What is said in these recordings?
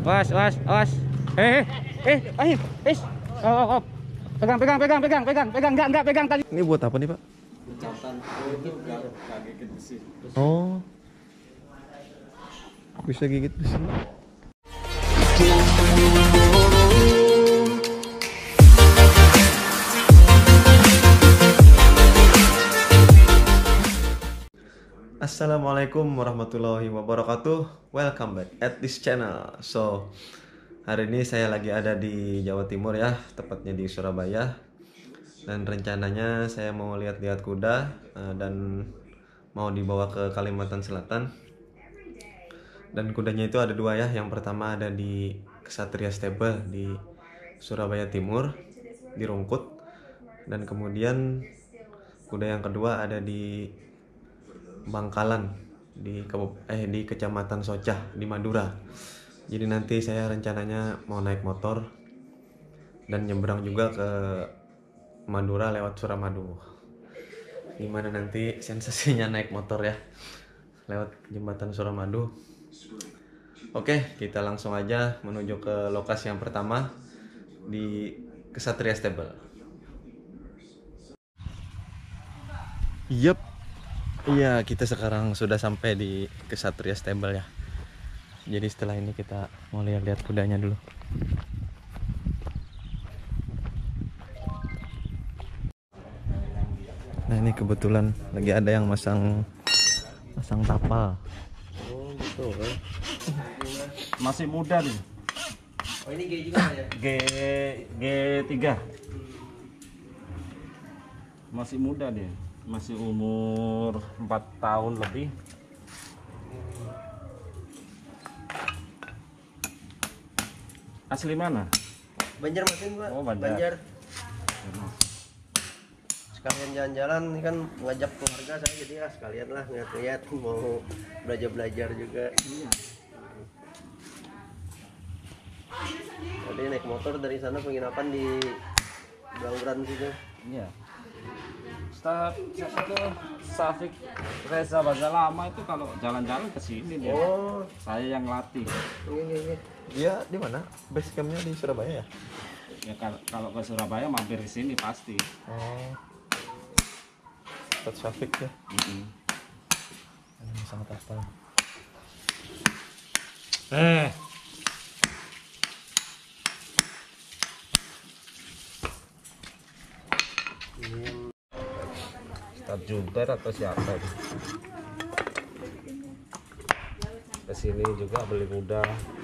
Awas, awas, awas. Ayo, oh. Pegang, enggak pegang tadi. Ini buat apa nih, Pak? Pecatan. Itu gak gigit besi. Oh. Bisa gigit besi. Assalamualaikum warahmatullahi wabarakatuh. Welcome back at this channel. So, hari ini saya lagi ada di Jawa Timur ya, tepatnya di Surabaya. Dan rencananya saya mau lihat-lihat kuda dan mau dibawa ke Kalimantan Selatan. Dan kudanya itu ada dua ya. Yang pertama ada di Ksatria Stable di Surabaya Timur, di Rungkut. Dan kemudian kuda yang kedua ada di Bangkalan di Kecamatan Socah di Madura. Jadi nanti saya rencananya mau naik motor dan nyebrang juga ke Madura lewat Suramadu. Gimana nanti sensasinya naik motor ya lewat jembatan Suramadu. Oke, kita langsung aja menuju ke lokasi yang pertama di Ksatria Stable. Yup. Iya, kita sekarang sudah sampai di Ksatria Stable ya. Jadi setelah ini kita mau lihat-lihat kudanya dulu. Nah, ini kebetulan lagi ada yang masang tapal. Oh, gitu kan. Masih muda nih. Oh, ini G juga ya? G3. Masih muda dia. Masih umur 4 tahun lebih. Asli mana? Banjarmasin, Pak. Oh, Banjar. Sekalian jalan-jalan, ini kan ngajak keluarga saya, jadi ya sekalian lah ngeliat-liat, mau belajar juga. Tadi naik motor dari sana penginapan di Blangkran situ. Iya. Safik Reza Baza Lama itu kalau jalan-jalan ke sini dia. Oh, Saya yang latih. iya. Dia di mana? Base campnya di Surabaya ya? Ya kalau ke Surabaya mampir di sini pasti. Oh. Ustadz Syafiq ya. Ini sangat hafal. Ustadz Jubair atau siapa itu? Kesini juga beli kuda,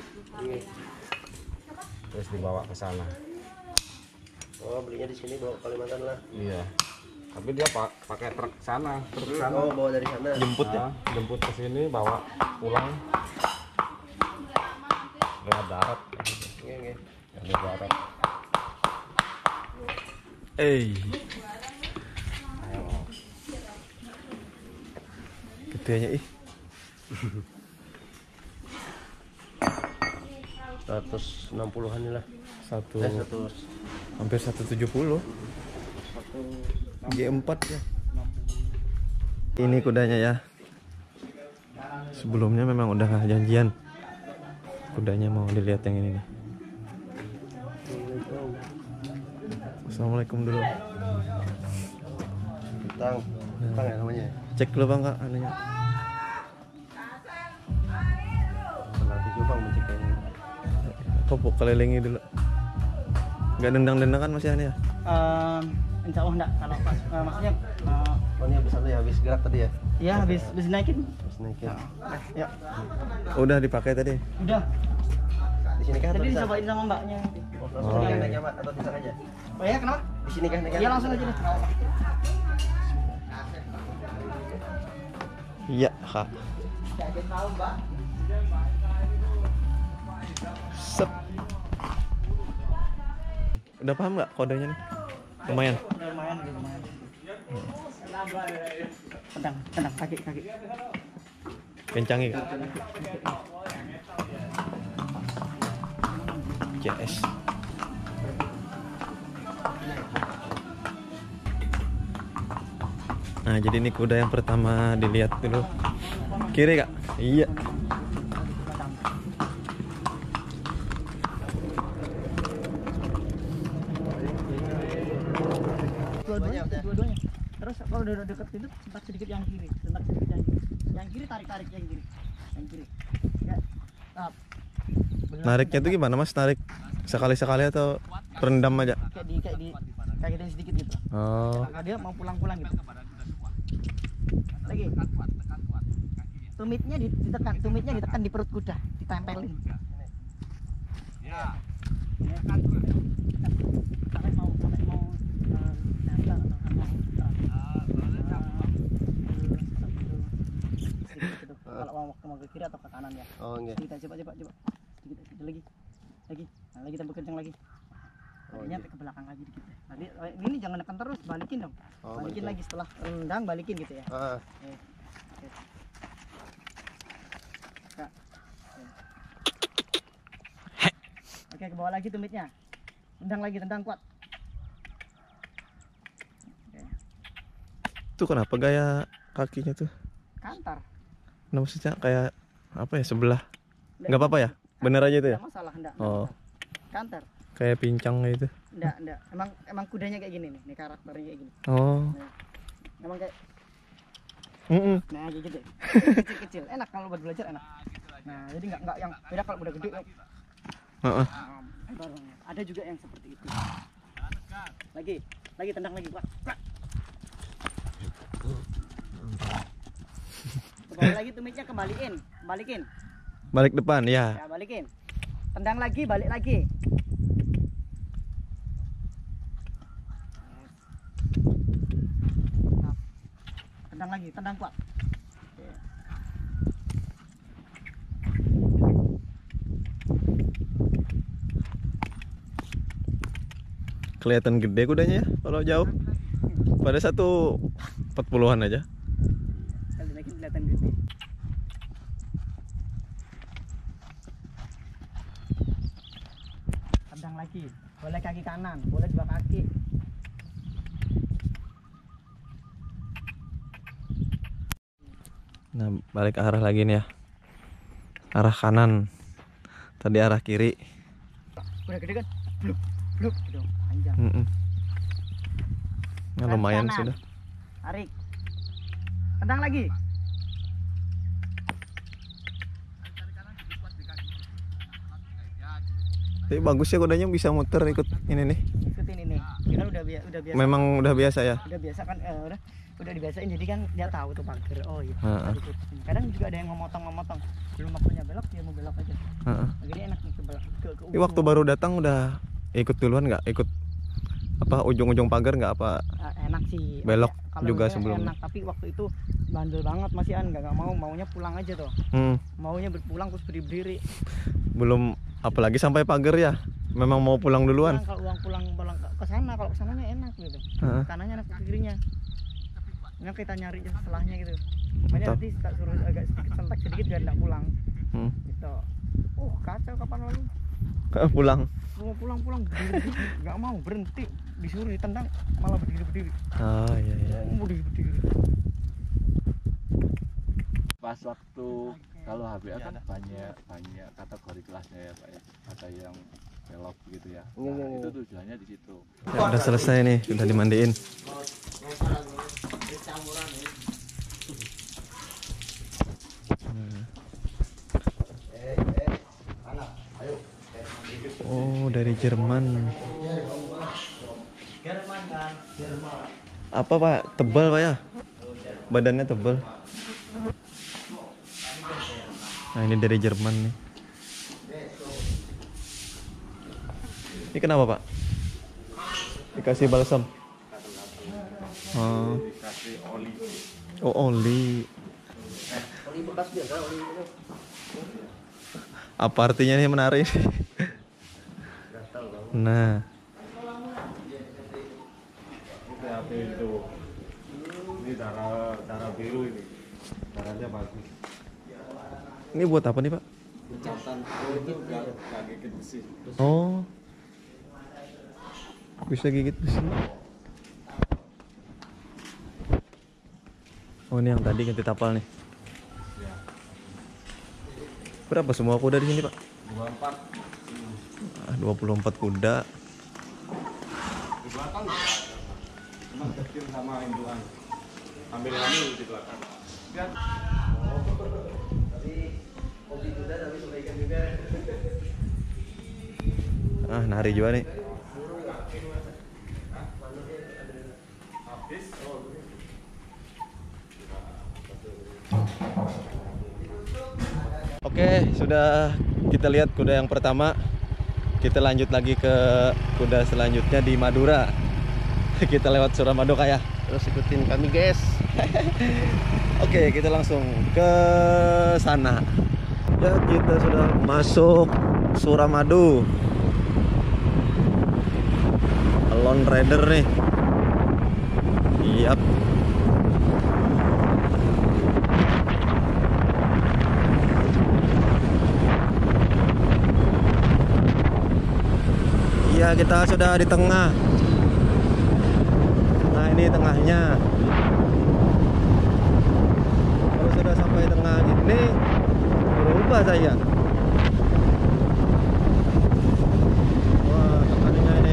terus dibawa ke sana. Oh, belinya di sini, bawa ke Kalimantan lah. Iya. Tapi dia pakai truk sana, Oh, bawa dari sana. Jemput ya? Jemput ke sini, bawa pulang. Lewat darat. Iya. Lewat darat. Gedenya ih. 160-an lah. Hampir 170. G4 ya. Ini kudanya ya. Sebelumnya memang udah janjian. Kudanya mau dilihat yang ini nih. Assalamualaikum dulu. Tang ya namanya. Cek dulu Bang Kak anunya. Pelatih coba menceknya. Popok kelilingi dulu. Enggak dendang-dendang kan masih aneh ya? Insya Allah enggak, kalau pas maksudnya Oh, ini habis gerak tadi ya? ya habis naikin. Habis naikin. Ya, Udah dipakai tadi. udah. Di sini kan Tadi bisa? dicobain sama mbaknya. Langsung naik ya, Pak, atau bisa aja? Oh ya, kenapa? Di sini kan naik? Iya, langsung aja deh. Iya, Kak. Sep. Udah paham nggak kodenya nih? Lumayan. Lumayan. Tendang kaki. Kencangi Kak. CS. Nah, jadi ini kuda yang pertama dilihat dulu. Kiri Kak? Iya. Dua-duanya udah. dua-duanya. Terus kalau udah deket itu sentak sedikit yang kiri, sentak sedikit yang kiri. Yang kiri tarik yang kiri. Yang kiri. Ya. Stop. Benar, Nariknya tuh gimana Mas? Narik sekali-sekali atau rendam aja? kayak gitu sedikit gitu. Oh. Nah, dia mau pulang-pulang gitu. Lagi. Tumitnya ditekan di perut kuda, ditempelin. Ya. Sampai mau nempel atau mau kalau mau ke kiri atau ke kanan ya. Oh, nggih. Kita coba. Sedikit lagi. Nah, lagi tambah kencang lagi. Tadinya ke belakang lagi dikit. Tadi ini jangan nekan terus, balikin dong. Balikin lagi setelah rendang, balikin gitu ya. Oke. Oke, ke bawah lagi tumitnya. Tendang kuat. Oke. Itu kenapa gaya kakinya tuh? Kantar. Nah, maksudnya kayak apa ya, sebelah? Nggak apa-apa ya? Bener aja itu ya? Enggak masalah, enggak. Oh. Kantar. Kayak pincang gitu. Enggak. Emang kudanya kayak gini nih karakternya kayak gini. Oh. Nah, emang kayak nah kayak gitu. Kecil. Enak kalau buat belajar enak. Nah, jadi enggak yang beda kalau udah gede. Heeh. Ada juga yang seperti itu. Lagi tendang lagi, kuat. Bawa lagi tumitnya balikin. Balik depan ya. Ya, balikin. Tendang lagi, balik lagi. Tendang lagi, tendang kuat. Kelihatan gede kudanya ya kalau jauh. Pada 140-an aja. Sekali lagi kelihatan gede. Tendang lagi, boleh kaki kanan, boleh dua kaki. Nah, balik arah lagi nih ya. Arah kanan. Tadi arah kiri. Udah gede kan? Bluk gitu, panjang. Nah, lumayan Kanan. sudah. Tarik. Tendang lagi. Tapi bagus ya kudanya bisa muter ikut ini nih. Ikutin ini. Dia kan udah biasa. Memang udah biasa ya. Udah biasa kan udah dibiasain jadi kan dia tahu tuh pagar. Oh iya. Heeh. Kadang juga ada yang memotong. Belum waktunya belok dia mau belok aja. Heeh. Jadi enak nih ke belok ke Tapi waktu baru datang udah ikut duluan nggak? Ikut apa ujung-ujung pagar nggak apa? enak sih. Belok Kalau juga misalnya sebelum. enak, tapi waktu itu bandel banget masih nggak maunya pulang aja tuh. Maunya berpulang terus berdiri. Belum, apalagi sampai pagar ya. Memang mau pulang duluan. Kalau pulang ke sana, kalau ke sananya enak gitu. Kanannya enak ke kirinya. Nggak kita nyari setelahnya gitu. Makanya nanti tak suruh agak sedikit sentak sedikit biar nggak pulang. Gitu. Kacau kapan lalu. Pulang. Mau pulang berdiri, nggak mau berhenti, disuruh ditendang malah berdiri. Oh iya. Mau berdiri. Pas waktu kalau HBA kan banyak kategori kelasnya ya Pak ya. Ada yang velog gitu ya. Nah, itu tujuannya di situ. Ya, udah selesai nih, udah dimandiin. Oh, dari Jerman. Apa Pak? Tebal Pak ya? Badannya tebal. Nah, ini dari Jerman nih. Ini kenapa Pak? Dikasih balsam. Oh. Dikasih oli. Oh, oli. Oli bekas biasa, oli itu. Apa artinya nih menarik? Nah, PAP itu. Ini darah biru ini. Darahnya bagus. ini buat apa nih Pak? Ucapan itu gak gigit besi. Oh, bisa gigit besi. Oh, ini yang tadi ganti tapal nih. Ya. Berapa semua kuda di sini Pak? 24. 24 kuda. Di belakang kecil sama induan. Ambil ini di belakang. Tapi hobi kuda tapi kebaikan juga. Ah, nari juga nih. Oke, sudah kita lihat kuda yang pertama. Kita lanjut lagi ke kuda selanjutnya di Madura. Kita lewat Suramadu kayak. Terus ikutin kami guys. Oke, kita langsung ke sana. Ya, kita sudah masuk Suramadu. Lone Rider nih. Yap. Ya, kita sudah di tengah. Nah, ini tengahnya. Kalau sudah sampai tengah ini, berubah saya. Wah, tengahnya ini.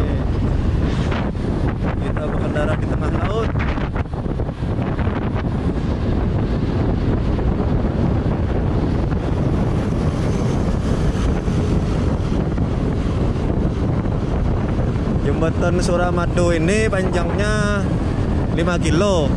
Kita berkendara di tengah laut. Jembatan Suramadu ini panjangnya 5 kilo.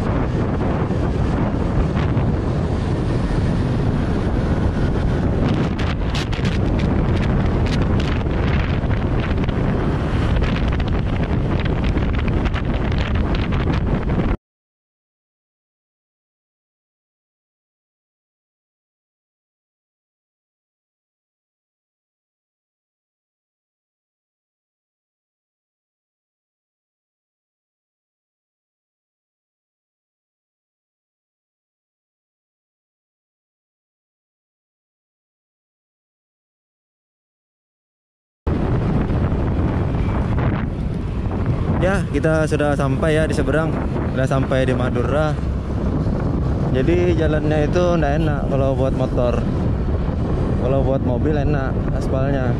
Ya, kita sudah sampai ya di seberang. Sudah sampai di Madura. Jadi jalannya itu enggak enak kalau buat motor. Kalau buat mobil enak aspalnya.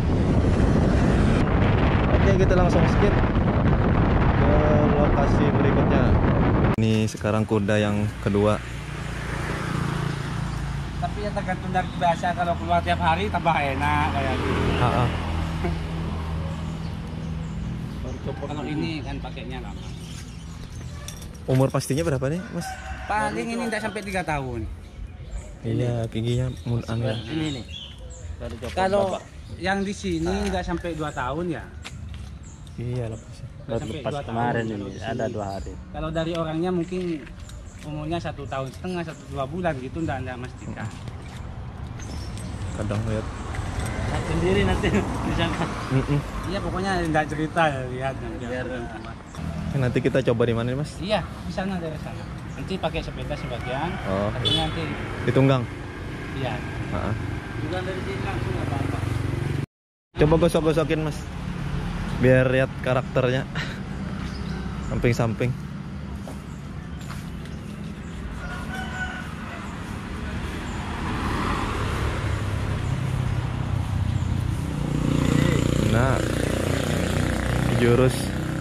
Oke, kita langsung skip ke lokasi berikutnya. Ini sekarang kuda yang kedua. Tapi ya tergantung dari biasa, kalau keluar tiap hari tambah enak kayak gitu. Kalau ini kan pakainya lama. Umur pastinya berapa nih, Mas? Paling ini tidak sampai 3 tahun. Iya, giginya anu. Ini nih. Kalau yang di sini nggak sampai 2 tahun ya. Iya, lepasnya. Nggak sampai 2 tahun. ini ada 2 hari. Kalau dari orangnya mungkin umurnya 1,5 tahun, 1-2 bulan gitu, nggak memastikan. Kadang lihat. Sendiri nanti misalkan. Iya, pokoknya nggak cerita ya, lihat biar. Nanti kita coba di mana nih, Mas? Iya, di sana dari sana. Nanti pakai sepeda sebagian, Oh. tapi nanti Ditunggang. iya. Heeh. Juga dari sini langsung nggak apa-apa. Coba gosok-gosokin, Mas. Biar lihat karakternya. Samping-samping. Nah, jurus.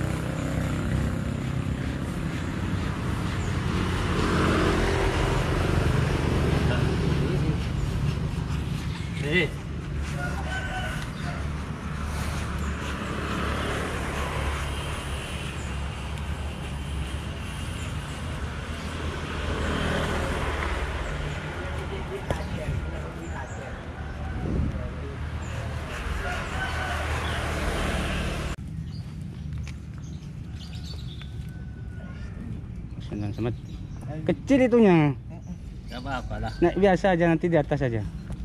Senang semet. Kecil itunya. Gak apa-apa lah. Naik biasa aja, nanti di atas aja.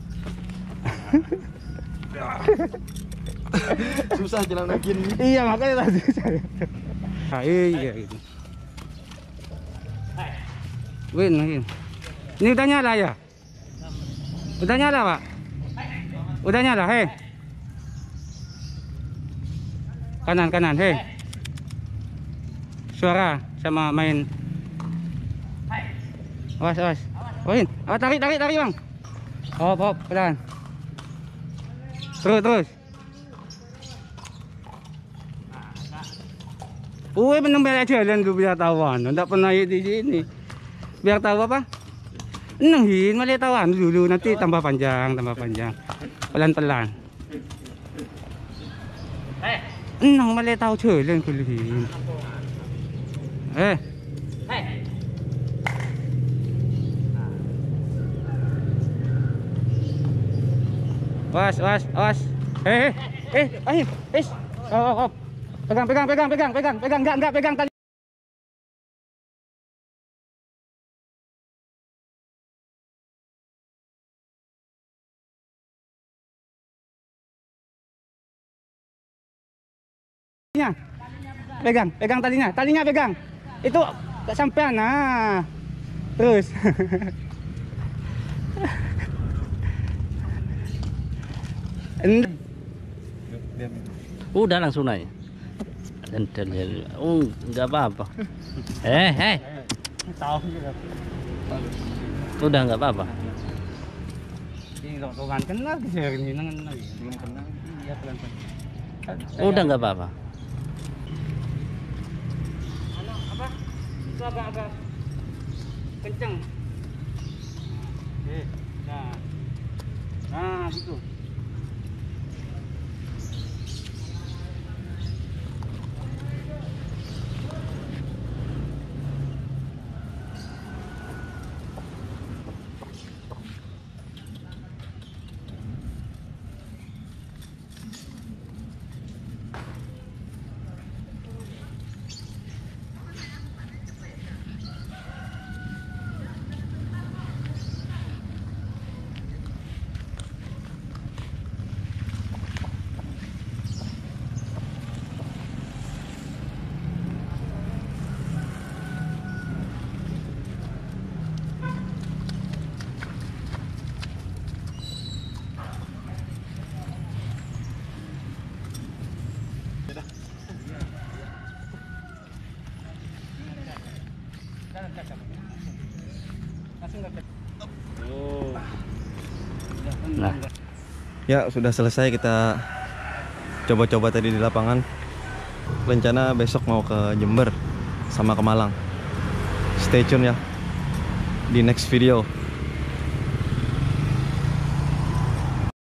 Susah jalan lagi nih. Iya, makanya tadi saya. Iya gitu. Win. Ini udah nyala ya? Udah nyala, Pak? Udah nyala, hei. Kanan, hei. Suara sama main. Awas. Win. Oh, tarik, Bang. Hop, pelan. Terus. Uwe benar jalan gue biar tawan. Enggak pernah di sini. Biar tahu apa? Nenghin malah tawan dulu nanti tambah panjang. Pelan-pelan. Nang malah tahu jalan kulihin. Was. Ayo. Oh. Pegang, enggak pegang tali. Pegang talinya pegang. Itu gak sampean nah. Terus. Udah langsung naik. Dan nggak apa-apa. Tahu juga. Udah nggak apa-apa. Ini lontongan kena ini lagi. Belum kena. Iya pelan-pelan. Udah nggak apa-apa. Apa? Itu agak kenceng. Nah, gitu. Nah, Ya, sudah selesai kita coba-coba tadi di lapangan. Rencana besok mau ke Jember sama ke Malang. Stay tune ya di next video.